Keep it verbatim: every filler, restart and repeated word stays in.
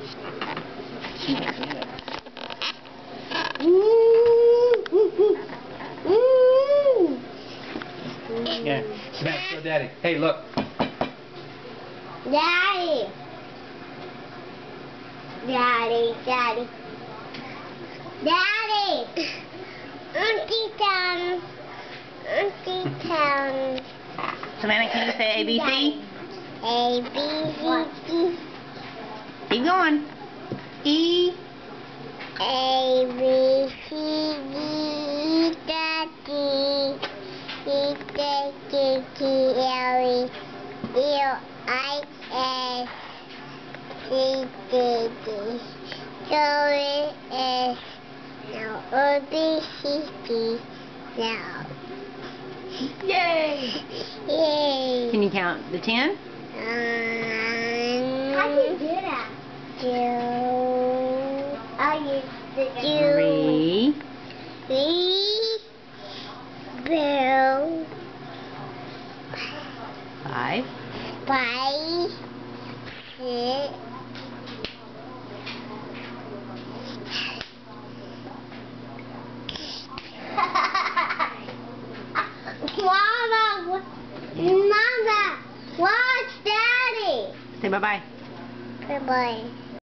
Yeah, Savannah, show Daddy. Hey, look. Daddy. Daddy, Daddy. Daddy. Auntie Town. Auntie Town. Savannah, can you say A B C? A, B, C, D. Keep going. E. A, B, C, D, Daddy. E, J, K, K, L, E, L, I, S, C, D, D. So S. Now O, B, C, D. Now. Yay! Yay. Can you count the ten? Um, How do you do that? Two. I use the two. Three. Three. Bill. Five. Five. Six. Mama, Mama, watch Daddy. Say bye-bye. Bye-bye.